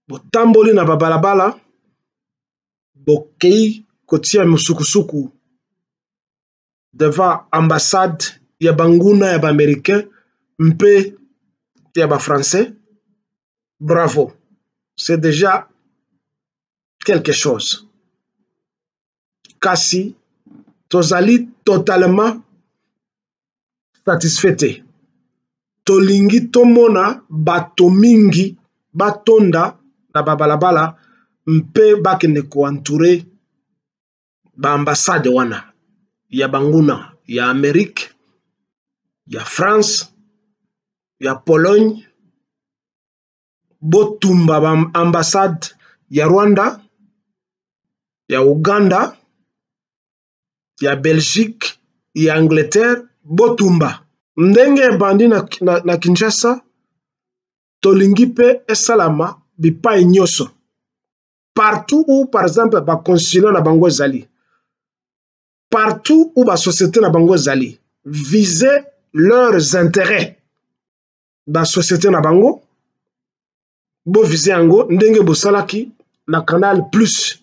botamboli na babalabala bokei kotia musukusuku devant ambassade ya banguna ya ba-américain mpe ya ba-français. Bravo, c'est déjà quelque chose. Kasi tozali totalement satisfait. Tolingi tomona bato mingi batonda na babalabala mpe bakende ko entouré ba ambassade wana ya banguna ya Amérique, ya France, ya Pologne, botumba ba ambassade ya Rwanda, ya Uganda, ya Belgique, ya Angleterre, botumba. Ndenge bandi na Kinshasa, tolingi pe esalama bipai nyoso. Partout où, par exemple, ba consulat na bango zali, partout où ba société na bango zali, viser leurs intérêts. Ba société na bango, bo viser ango, ndenge bo salaki na Canal Plus.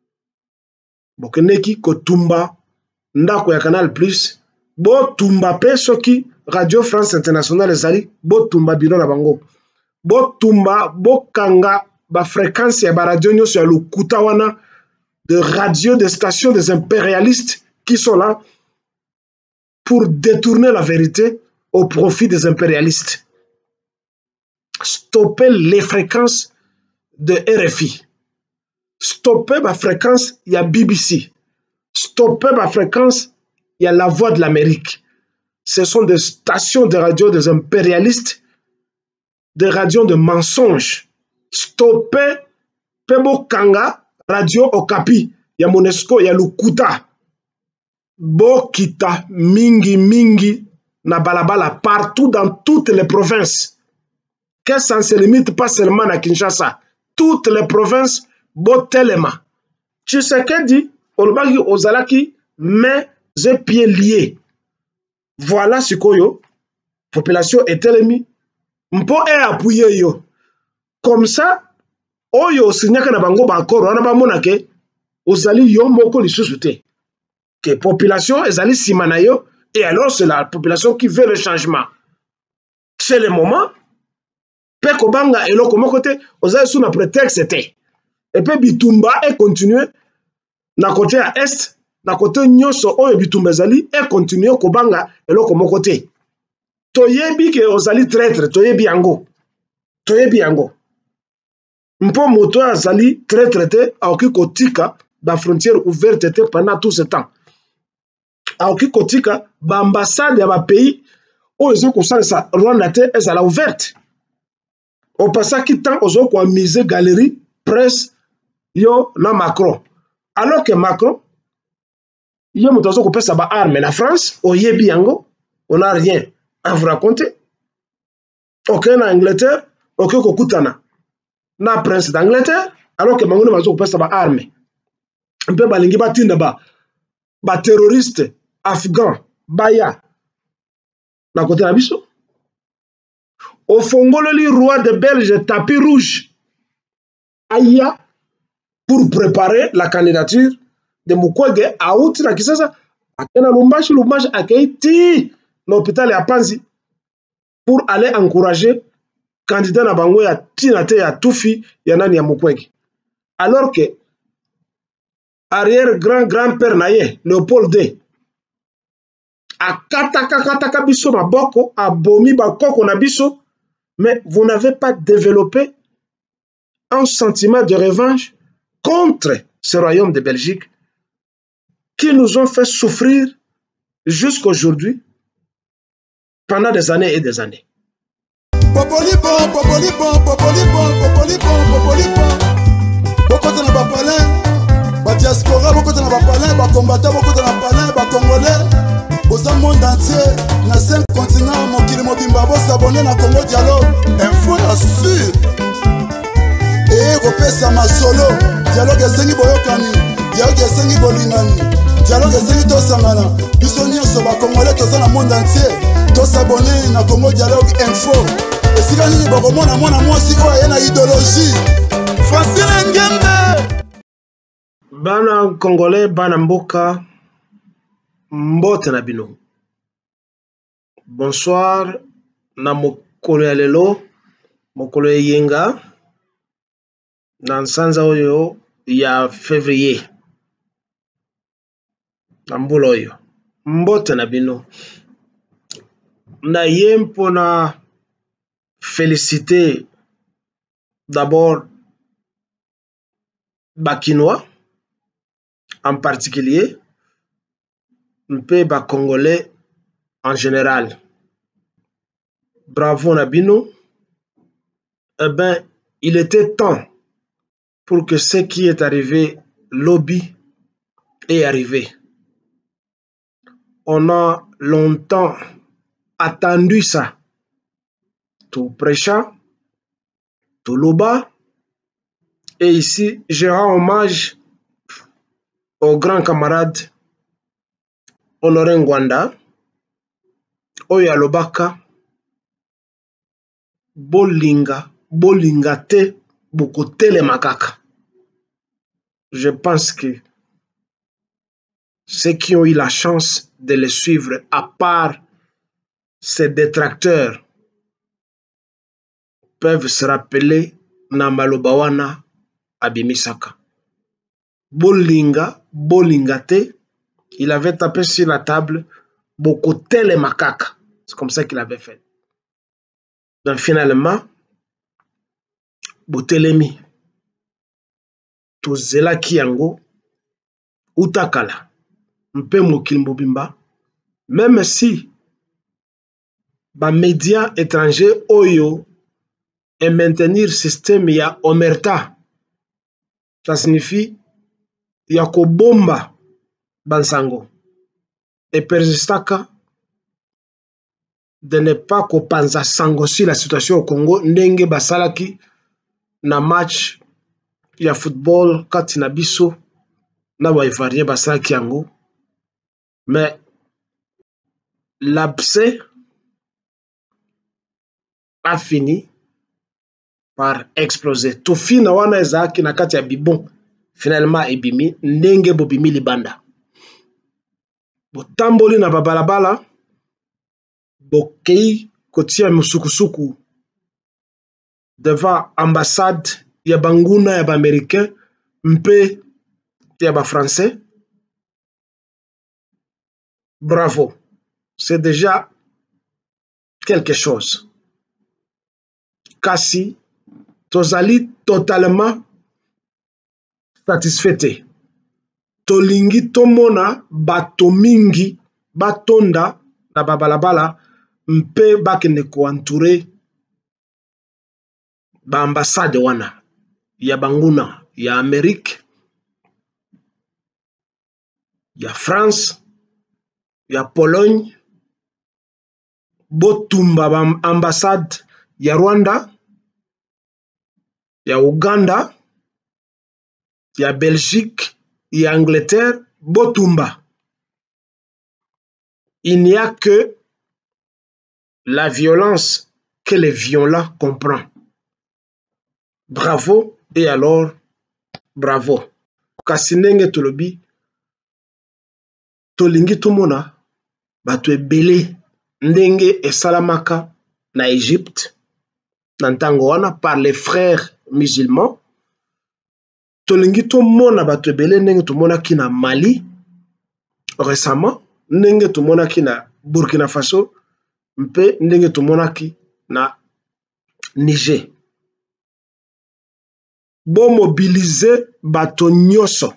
Bokeneki kotumba ndako ya Canal Plus, bo tumba pe soki Radio France Internationale zali, bo tumba biro na bango. Bo tumba, bo kanga ba fréquence ya ba radio nyoso ya lukuta wana de radio de stations des impérialistes qui sont là pour détourner la vérité au profit des impérialistes. Stopper les fréquences de RFI. Stopper ma fréquence, il y a BBC. Stopper ma fréquence, il y a La Voix de l'Amérique. Ce sont des stations de radio des impérialistes, des radios de mensonges. Stopper Pebo Kanga, Radio Okapi, il y a Monesco, il y a Lukuta. Bokita, mingi, na balabala, partout dans toutes les provinces. Que ça ne se limite pas seulement à Kinshasa. Toutes les provinces, Botelema. Tu sais qu'elle dit, Olbagi Ozalaki, mais j'ai pieds liés. Voilà ce que yo, population est telemi. Mpo est appuyé yo. Comme ça, oyo signaka na bango bakoro, wana ba monake, ozali yo moko li susute. Que population ezali simana yo, et alors c'est la population qui veut le changement. C'est le moment. Peko banga eloko moko te, ozali sous na prétexte te. Et puis bitumba et continuer na côté à est, na côté nyoso oyo bitumba ezali et continuer ko banga eloko moko te. Toyebi ke ozali traître, toyebi yango. Toyebi yango. Mpo moto azali traître te, aoki kotika ba frontière ouverte te pendant tout ce temps. Aoki kotika ba ambassade ya ba pays oyo ezo kosalisa Rwanda te ezala ouverte. Au passage qui tant ozo ko mise galerie presse yo na Macron. Alors que Macron yo moto ozo ko pesa ba arme na France, oyebi yango, on n'a rien à vous raconter. Ok na Angleterre, ok ko kutana na prince d'Angleterre, alors que mangone mazo ko pesa ba arme. Mpe balingi batinda ba terroriste afghan baya na côté na biso. Au Fongololi, roi de Belge, tapis rouge, Aya, pour préparer la candidature de Mukwege à Outi na Kisasa, Akena Lumbashi a Keiti, l'hôpital à Panzi, pour aller encourager candidat na bango ya Tinate ya Tufi ya nani ya Mukwege. Alors que arrière grand-père naye, Léopold II, a kataka biso maboko, a bomi bakoko na biso. Mais vous n'avez pas développé un sentiment de revanche contre ce royaume de Belgique qui nous ont fait souffrir jusqu'aujourd'hui pendant des années et des années. Boza monde entier, na 5 continents, mokili mobimba s'abonner na Congo Dialogue, info ya sûr. Et kopesa masolo, dialogue esengi boyokani, dialogue esengi bolingani, dialogue esengi tosangana. Biso nyonso ba Congolais toza na monde entier, s'abonner na Congo Dialogue info. Esika nini bokomona mwana mwasi oyo ye na idéologie. Bana Congolais, bana mboka, mbote na bino. Bonsoir, na mokolo ya lelo, mokolo yenga, na nsanza oyo ya février. Na mbula oyo. Mbote na bino. Na ye mpona féliciter d'abord Bakinois, en particulier, mpe ba Congolais en général. Bravo Nabino. Eh bien, il était temps pour que ce qui est arrivé, lobby, est arrivé. On a longtemps attendu ça. Tout prêcha, tout loba. Et ici, je rends hommage au grand camarade Honoré Ngwanda, Oya Lobaka, Bolinga, Bolingate, Bokotele Makaka. Je pense que ceux qui ont eu la chance de le suivre, à part ses détracteurs, peuvent se rappeler Namalobawana Abimisaka. Bolinga, Bolingate, il avait tapé sur la table Bokotele Makaka. C'est comme ça qu'il avait fait. Donc finalement, Botelemi, Tozela Kiango, Utakala, Mpe Mokil Mbobimba, même si les médias étrangers Oyo et maintenir le système ya omerta, ça signifie yako bomba bansango et persistaka de ne pas kopanza sango sur la situation au Congo ndenge basalaki na match ya football kati na biso na ba ivoirien basalaki yango, mais l'abcès a fini par exploser. Tout fina wana ezaki na kati ya bibon finalement ebimi ndenge bobimi libanda. Botamboli na babalabala bokei kotia musukusuku devant ambassade ya banguna ya ba-américain mpe ya ba-français. Bravo, c'est déjà quelque chose. Kasi tozali totalement satisfait. Tolingi tomona bato mingi batonda na babalabala mpe bakende ko entouré ba ambassade wana ya banguna ya Amérique, ya France, ya Pologne, botumba ba ambassade ya Rwanda, ya Uganda, ya Belgique, ya Angleterre, botumba. Il n'y a que la violence que les violents comprennent. Bravo, et alors, bravo. Kasinenge tolobi, tolingi tumona, bato ebele, ndenge esalamaka na Égypte, na ntango wana par les frères musulmans. Tolingi tumona bato ebele ndenge tumonaki na Mali, récemment, ndenge tumonaki na Burkina Faso, mpe ndenge tumonaki na Niger. Bon mobiliser bato nyoso.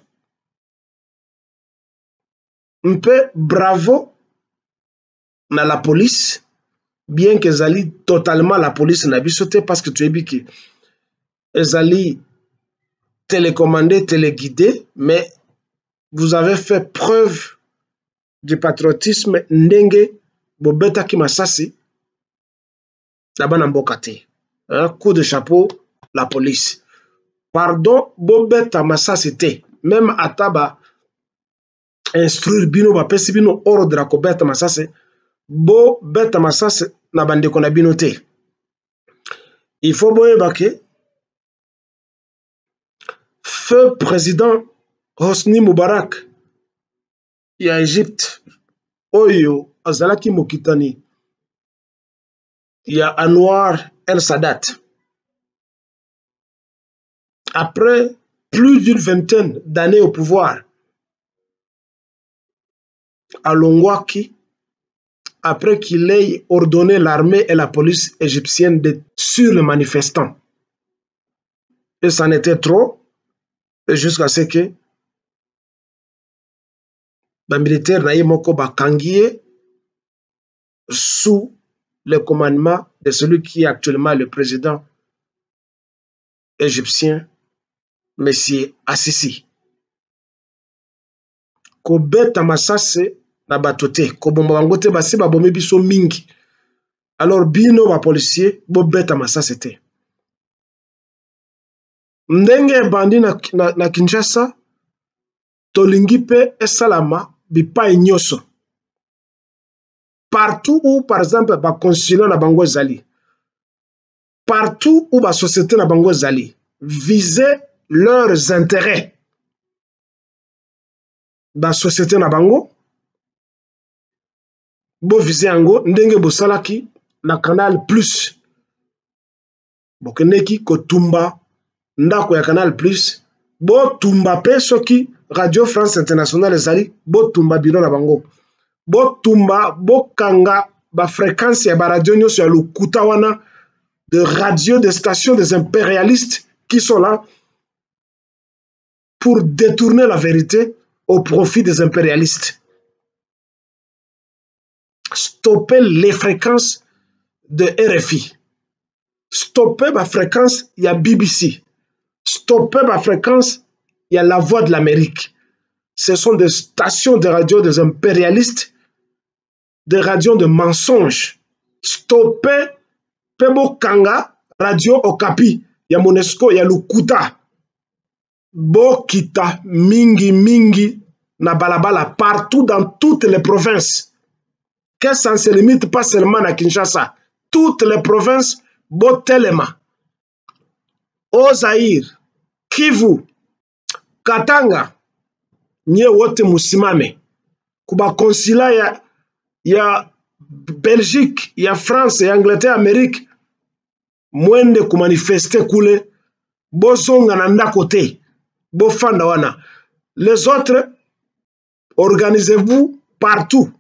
Mpe bravo na la police, bien que ezali totalement la police na biso te, parce que tu es que ezali télécommandé, téléguidé, mais vous avez fait preuve de patriotisme ndenge bobetaki masasi na bana mboka te. Un coup de chapeau la police. Pardon, bobeta masasi te, même ataba instruire bino bapesi bino ordre ko beta masasi, bo beta masasi na bandeko na bino te. Il faut boyeba ke feu président Hosni Mubarak ya Égypte oyo azalaki mokitani ya Anwar El Sadat. Après plus d'une vingtaine d'années au pouvoir, alongwaki après qu'il ait ordonné l'armée et la police égyptienne sur les manifestants. Et ça en était trop, jusqu'à ce que les militaires naïe moko bakangie sous le commandement de celui qui est actuellement le président égyptien, M. Assisi. Kobeta masase na batote, kobomba bango te basi babomi biso mingi. Alors bino ba policier bo beta masase te. Ndenge bandi na Kinshasa tolingi pe esalama bipai nyoso. Partout où par exemple ba consulat na bango zali, partout où ba société na bango zali, viser leurs intérêts. Ba société na bango bo viser yango ndenge bosalaki na Canal Plus. Bokeneki kotumba ndako ya Canal Plus, bo tumba pe soki Radio France Internationale ezali, bo tumba biro na bango. Bo tumba bo kanga ba fréquence ya ba radio nyoso ya lokuta wana, de radio, de stations des impérialistes qui sont là pour détourner la vérité au profit des impérialistes. Stopper les fréquences de RFI. Stopper la fréquence, il y a BBC. Stopper la fréquence, il y a La Voix de l'Amérique. Ce sont des stations de radio des impérialistes, des radios de mensonges. Stopper Pebo Kanga, Radio Okapi, il y a Monesco, il y a Lukuta. Bokita, mingi, mingi, na balabala, partout dans toutes les provinces. Que ça ne se limite pas seulement à Kinshasa. Toutes les provinces, Botelema, Ozaïr, Kivu, Katanga, nye wote musimame. Kuba consulat ya Belgique, ya France, ya Angleterre, Amérique, mwende kumanifeste kule, bozonga na ndako te, bofanda wana. Les autres, organisez-vous partout.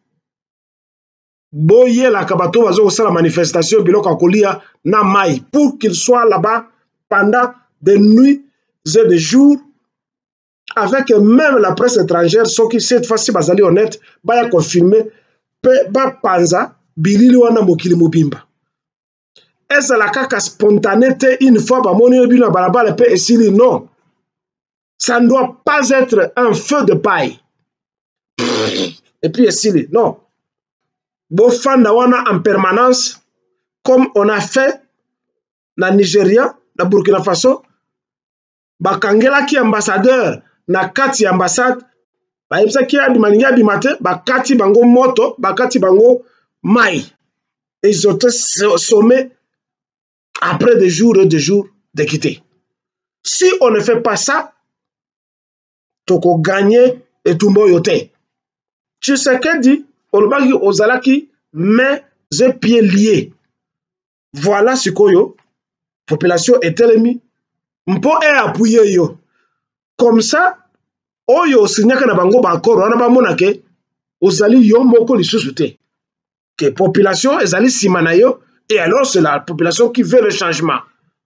Boye la kabato bazo osa la manifestation biloko kolia na mai pour qu'il soit là-bas pendant des nuits et des jours, avec même la presse étrangère, ce qui cette fois-ci bazali honnête, baya confirmer pe ba panza bilili wana mokili mobimba. Est-ce la kaka spontanéité une fois ba moni bino balabala pe esili? Non. Ça ne doit pas être un feu de paille. Et puis esili, non. Bofanda wana en permanence, comme on a fait na Nigeria, na Burkina Faso, bakangela ki ambassadeur na kati ambassade, ba yebisa ki abimaninga bimate, bakati bango moto, bakati bango mai. Et ils ont été sommés après des jours et des jours de quitter. Si on ne fait pas ça, toko gagner et tout le yote. Tu sais qu'elle dit, olobaki ozalaki mains et pieds liés. Voilà ce que yo population est ennemie. Mpo e appuyer yo. Comme ça, oyo signaka na bango bakoro wana bamona ke ozali yo moko lisusu te. Que population ezali sima na yo, et alors c'est la population qui veut le changement.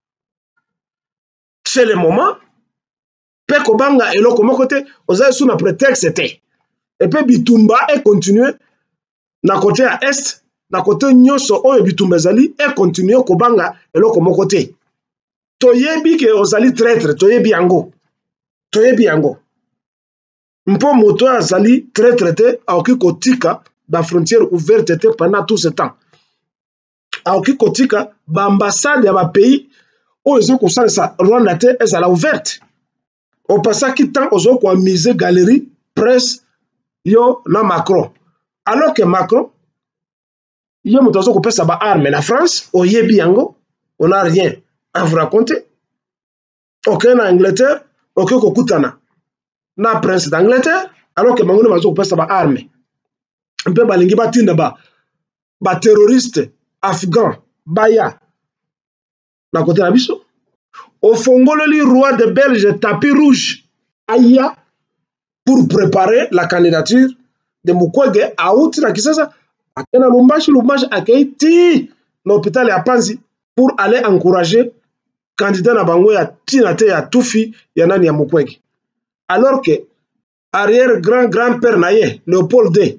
C'est le moment pe kobanga eloko moko te ozali sous na prétexte te. Et puis bitumba et continuer na côté à est, na côté nyoso oyo bitumba ezali et continuer kobanga eloko moko te. Toyebi ke ozali traître, toyebi yango. Toyebi yango. Mpo moto azali traître te aoki kotika ba frontière ouverte te pendant tout ce temps. Aoki kotika ba ambassade ya ba pays oyo ezo kosalisa Rwanda te ezala ouverte. Opasaki temps ozo ko mise galerie presse yo na Macron. Alors que Macron, yo motozo ko pesa ba arme na France, oyebi yango, on n'a rien à vous raconter. Ok na Angleterre, ok kokutana. na prince d'Angleterre alors que bango bazo kopesa ba arme mpe balingi batinda ba terroriste afghan baya na côté na biso ofongoleli roi de Belge tapis rouge aya pour préparer la candidature de Mukwege auti na Kisasa akena Lubumbashi akei ti na hôpital ya Panzi pour aller encourager candidat na bango ya tinate ya tufi ya nani ya Mukwege alors que arrière grand-père na ye Léopold II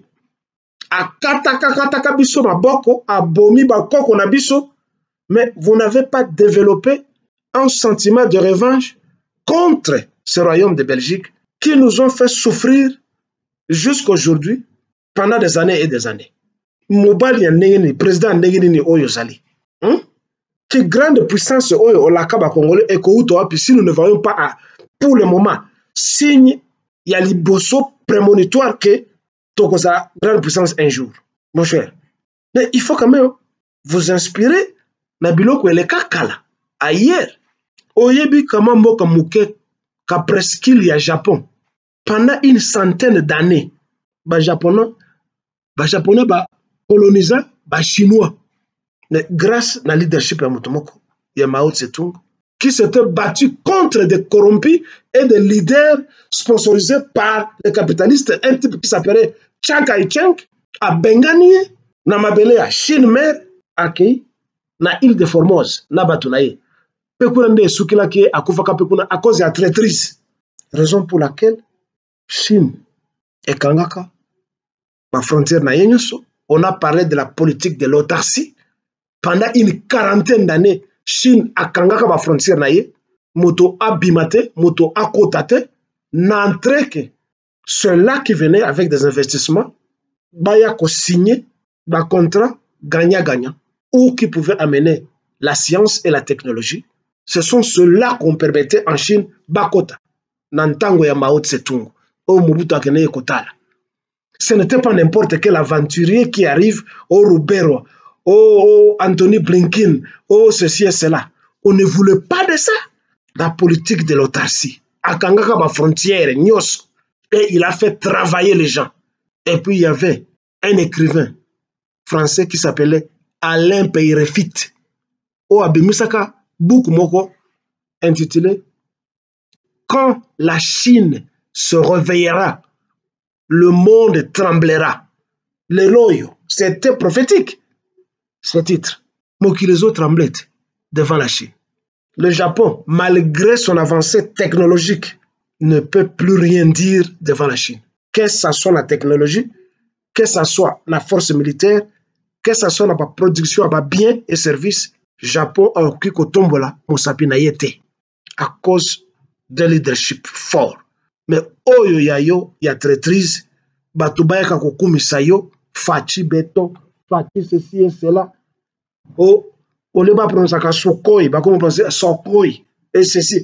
akataka biso maboko abomi bakoko na biso mais vous n'avez pas développé un sentiment de revanche contre ce royaume de Belgique qui nous ont fait souffrir jusqu'aujourd'hui pendant des années et des années. Mobali ya ndenge président ndenge nini oyo zali. Que grande puissance oyo olaka ba Congolais et ko wapi si nous ne voyons pas pour le moment signe ya liboso prémonitoire que tokoza grande puissance un jour. Mon cher. Mais il faut quand même vous inspirer na biloko eleka kala ailleurs. Oyebi kama mboka muke ka presqu'île ya Japon pendant une centaine d'années ba japonais ba colonisa ba chinois mais grâce na leadership ya Motomoko ya Mao Tse-tung qui s'était battu contre des corrompus et des leaders sponsorisés par les capitalistes, un type qui s'appelait Chiang Kai-shek à Bengani na mabele ya Chine mer akei na île de Formose na batunaye pekuna nde sukila ke akufaka pekuna à cause ya traîtrise, raison pour laquelle Chine et kangaka ma frontière na yenyoso. On a parlé de la politique de l'autarcie pendant une quarantaine d'années. Chine a kangaka ma frontière na ye moto abimate moto akotate n'entré que ceux-là qui venaient avec des investissements baya ko signer ba contrat gagnant-gagnant ou qui pouvaient amener la science et la technologie. Ce sont ceux-là qu'on permettait en Chine bakota nantango ya Mao Tse-tung au Mobutu akene kotala. Ce n'était pas n'importe quel aventurier qui arrive au Rubero, au Anthony Blinken, au ceci et cela. On ne voulait pas de ça. La politique de l'autarcie. Akangaka ba frontière, nyos. Et il a fait travailler les gens. Et puis il y avait un écrivain français qui s'appelait Alain Peyrefit. Au Abimisaka, book moko, intitulé Quand la Chine se réveillera, le monde tremblera. Le loyo, c'était prophétique. Ce titre. Mokilezo tremblait devant la Chine. Le Japon, malgré son avancée technologique, ne peut plus rien dire devant la Chine. Que ce soit la technologie, que ce soit la force militaire, que ce soit la production de biens et services, Japon a occupé Kotombola, Mosapi na yete, à cause de leadership fort. Mais oyo yayo ya traîtrise, batubaya kakokumisa yo, fachi beton, fachi ceci et cela. Oh, on ne va pas prononcer Sokoi, bah comment prononcer Sokoi et ceci.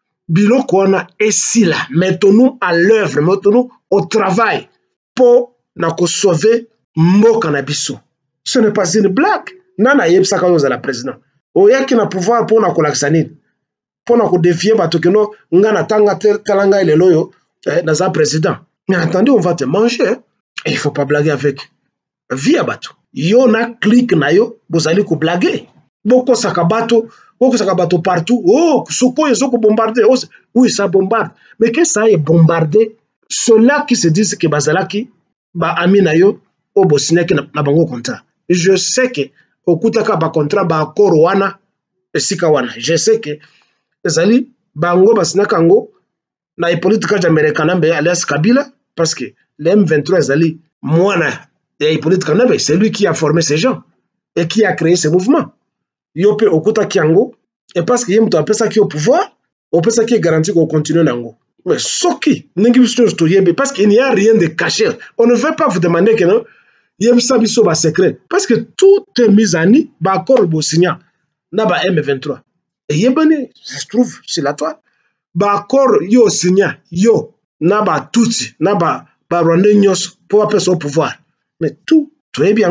Biloko wana esi là, mettons-nous à l'œuvre, mettons-nous au travail pour sauver mboka na biso. Ce n'est pas une blague. Nana yebsaka yo za la président. Oyaki na pouvoir pour na kolaksanine. Pour na ko défier bato que no ngana tanga talanga ile loyo na za président. Mais attendez, on va te manger. Hein? Et il faut pas blaguer avec via bato. Yo na clique na yo, bozali ko blaguer. Boko sakabato partout. Oh, Soko yezoko bombarder. Oh, oui, ça bombarde. Mais que ça est bombardé, ceux-là qui se disent que bazalaki ba amina yo o bosineki na bango contrat. Je sais que okutaka ba contrat ba accord wana esika wana. Je sais que ezali bango basinaka ngo na politique américaine nambe alias Kabila parce que le M23 ezali mwana ya politique nambe, c'est lui qui a formé ces gens et qui a créé ce mouvement. Yope okuta kiango et parce que yemto apesa ki au pouvoir, opesa ki garanti qu'on continue nango. Mais soki ningi biso to yebe parce qu'il n'y a rien de caché. On ne veut pas vous demander que non yebisa biso ba secret parce que tout est mis en nid ba accord bo signa na ba M23. Et yebane ça se trouve sur la toile. Ba accord yo signa yo na ba tuti na ba Rwandais nyos pour apesa au pouvoir. Mais tout est bien.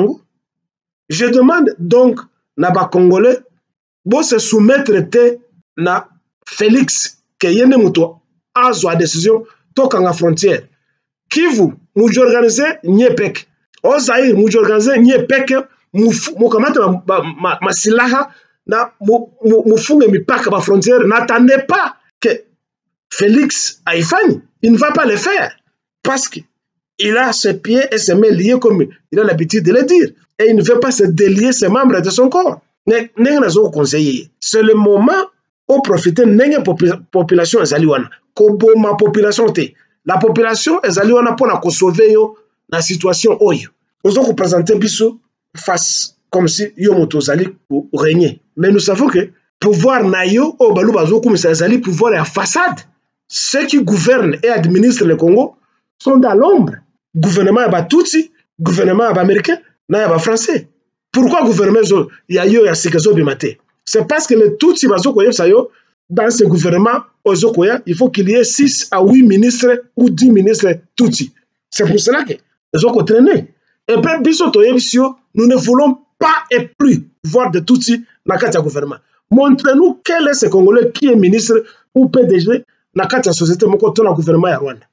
Je demande donc na ba Congolais bo se soumettre te na Félix que yene muto azwa décision tokanga frontière. Kivu muji organize nye peke. O Zaire muji organize nye peke mukamata masilaha na mufunge mipaka ba frontière. N'attendez pas que Félix Haïfani, il ne va pas le faire parce qu'il a ses pieds et ses mains liés comme il a l'habitude de le dire et il ne veut pas se délier ses membres de son corps. C'est le moment où profiter de la population ezaliwana. Koboma population te. La population ezaliwana pour sauver la situation oyo. Nous avons présenté biso face comme si yo moto zali pour régner. Mais nous savons que pouvoir nayo au balu bazo comme ça zali pouvoir la façade. Ceux qui gouvernent et administrent le Congo sont dans l'ombre. Gouvernement ya Tutsi, gouvernement ya américain, na ya français. Pourquoi gouvernement ya yo ya sikezo bimate? C'est parce que les Tutsi bazo koyo sayo dans ce gouvernement ozokoya, il faut qu'il y ait 6 à 8 ministres ou 10 ministres Tutsi. C'est pour cela que ozoko traîner. Et puis biso toyebisio, nous ne voulons pas et plus voir de Tutsi na kati ya gouvernement. Montrez-nous quel est ce Congolais qui est ministre ou PDG na kati ya société moko to na gouvernement ya Rwanda.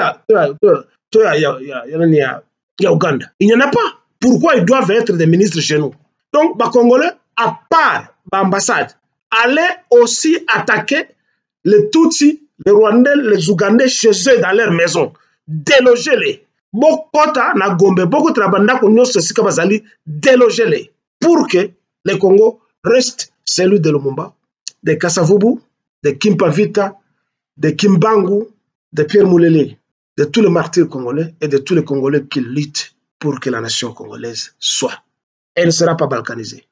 Ya Uganda. Il n'y en a pas. Pourquoi ils doivent être des ministres chez nous? Donc, les Congolais, à part l'ambassade, allaient aussi attaquer les Tutsis, les Rwandais, les Ougandais chez eux dans leur maison. Déloger-les. Bokota na Gombe, beaucoup de Trabanda Konyo Sosika Bazali, déloger-les. Pour que le Congo reste celui de Lumumba, de Kasavubu, de Kimpavita, de Kimbangu, de Pierre Moulele, de tous les martyrs congolais et de tous les Congolais qui luttent pour que la nation congolaise soit. Elle ne sera pas balkanisée.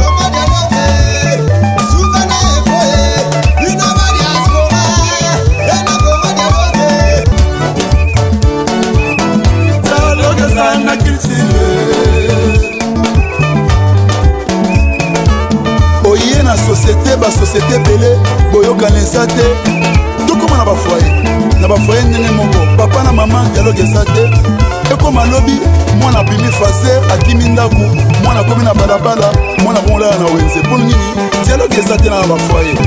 Oye na société, ba société belé, boyoka nesate. Comment na ba foyer ndenge moko papa na maman dialogue ezate ekoma lobi mwana bimi fase akimi ndaku mwana komi na balabala mwana bonla na wenze pour nini dialogue ezate na ba foyer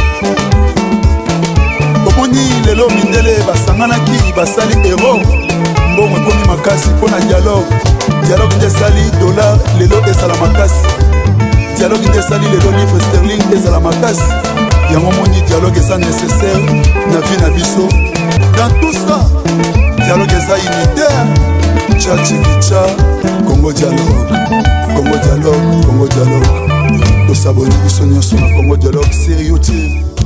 omoni lelo mindele basanganaki basali héros mbongo ekomi makasi mpona dialogue nde esali dollar lelo esala makasi dialogue nde esali lelo livre sterling ezala makasi yango moni dialogue eza nécessaire na vie na biso. Dans tout ça, dialogue eza unitaire. Tcha Chikicha, Congo dialogue, Congo dialogue, Congo dialogue. Tosaboni biso nyonso na Congo dialogue sur YouTube.